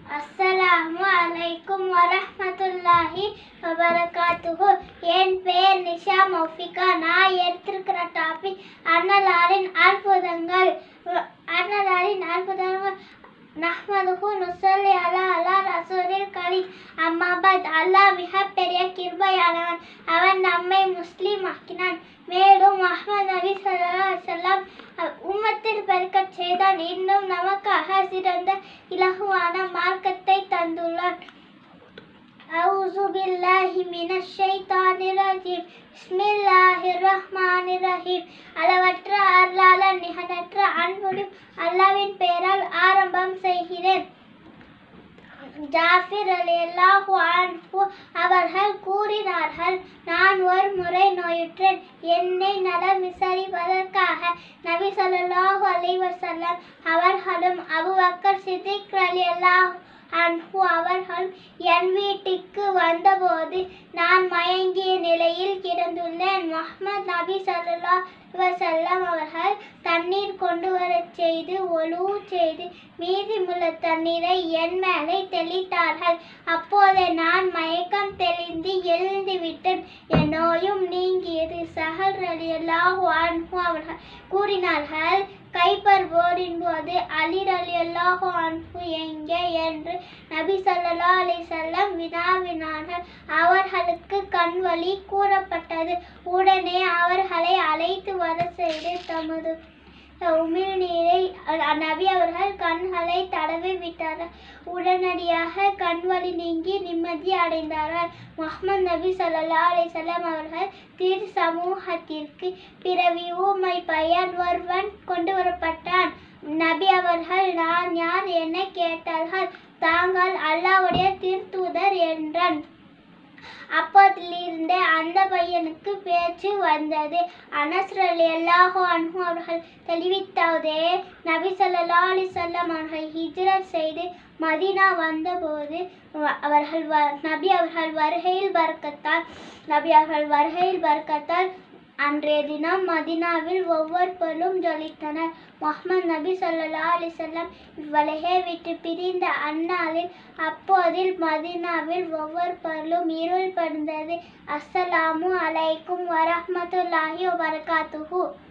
அஸ்ஸலாமு அலைக்கும் வரஹ்மத்துல்லாஹி வபரகாத்துஹு. என் பெயர் நிஷா மௌஃபிகா. நான் எடுத்திருக்கிற டாபிக் அன்னலாரின் அற்புதங்கள். நஹ்மதுஹு நுஸல்லி அலா ரசூலில் கரீம். அம்மாபாத். அல்லாஹ் மிகப் பெரிய கிருபையானவன். அவன் நம்மை முஸ்லிம் ஆக்கினான். மேலும் முஹம்மது நபி ஸல்லல்லாஹு அலைஹி வஸல்லம் உம்மத்தில் பெருக்கச் செய்தான். இன்னும் நமக்காக சிறந்த இலகுவான மார்க்கத்தை தந்துள்ளான். அஊஸு பில்லாஹி மினஷ் ஷைத்தானிர் ரஜீம். பிஸ்மில்லாஹிர் ரஹ்மானிர் ரஹீம். அளவற்ற அருளாளன் நிகரற்ற அன்புடையோன் அல்லாஹ்வின் பெயரால் ஆரம்பம் செய்கிறேன். ஜாஃபிர் ரலியல்லாஹு அன்ஹு அவர்கள் கூறினார்கள், நான் ஒரு முறை நோயுற்றேன். என்னை நலம் விசாரிப்பதற்காக நபி ஸல்லல்லாஹு அலைஹி வஸல்லம் அவர்களும் அபூபக்கர் சித்திக் ரலியல்லாஹு அன்ஹு அவர்களும் என் வீட்டுக்கு வந்தபோது நான் மயங்கிய நிலையில் கிடந்துள்ளேன். முஹம்மது நபி ஸல்லல்லாஹு அலைஹி வஸல்லம் அவர்கள் தண்ணீர் கொண்டு வரச் செய்து ஒழு செய்து மீதமுள்ள தண்ணீரை என் மேலே தெளித்தார்கள். அப்போது நான் மயக்கம் தெளிந்து எழுந்துவிட்டேன். என் நோயும் நீங்கியது. ஸஹல் ரலியல்லாஹு அன்ஹு அவர்கள் கூறினார்கள், கைபர் போரின் போது அலி ரலியல்லாஹு அன்ஹு எங்கே என்று நபி ஸல்லல்லாஹு அலைஹி வஸல்லம் வினாவினார்கள். அவர்களுக்கு கண்வலி கூறப்பட்டது. உடனே அவர்களை அழைத்து வர செய்து தமது உமிழ்நீரை நபி அவர்கள் கண்களை தடவி விட்டார்கள். உடனடியாக கண்வலி நீங்கி நிம்மதி அடைந்தார்கள். முஹம்மது நபி ஸல்லல்லாஹு அலைஹி வஸல்லம் அவர்கள் திரு சமூகத்திற்கு பிறவி ஊமை பையன் ஒருவன் கொண்டு வரப்பட்டான். நபி அவர்கள், நான் யார் என கேட்டார்கள். தாங்கள் அல்லாஹ்வுடைய திருத்தூதர் என்றான். அப்போதிலிருந்து அந்த பையனுக்கு பேச்சு வந்தது. அனஸ் ரலியல்லாஹு அன்ஹு அவர்கள் தெரிவித்ததே, நபி ஸல்லல்லாஹு அலைஹி வஸல்லம் அவர்கள் ஹிஜ்ரத் செய்து மதீனா வந்தபோது நபி அவர்கள் வருகையில் பரக்கத்தால் அன்றைய தினம் மதீனாவில் ஒவ்வொரு பொருளும் ஜொலித்தனர். முஹம்மது நபி ஸல்லல்லாஹு அலைஹி வஸல்லம் இவ்வுலகை விட்டு பிரிந்த அந்நாளில் அப்போதில் மதீனாவில் ஒவ்வொரு பொருளும் இருள் படர்ந்தது. அஸ்ஸலாமு அலைக்கும் வரஹ்மத்துல்லாஹி வபரகாத்துஹு.